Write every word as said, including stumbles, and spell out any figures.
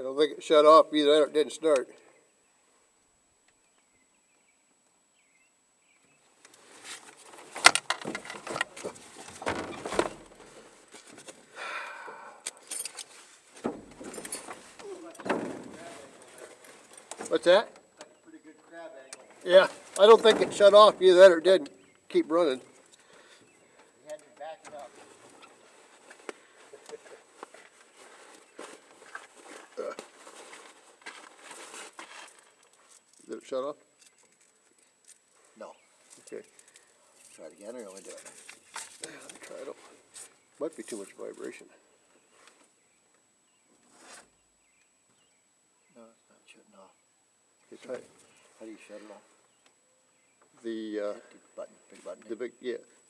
don't think it shut off either, or it didn't start. What's that? That's a pretty good crab angle. Yeah, I don't think it shut off either, or it didn't keep running. You had to back it up. Did it shut off? No. Okay. Try it again, or you want to do it? Yeah, let me try it out. Might be too much vibration. No, it's not shutting off. Okay, try it. How do you shut it off? The, uh, Big button, big button. the big, yeah,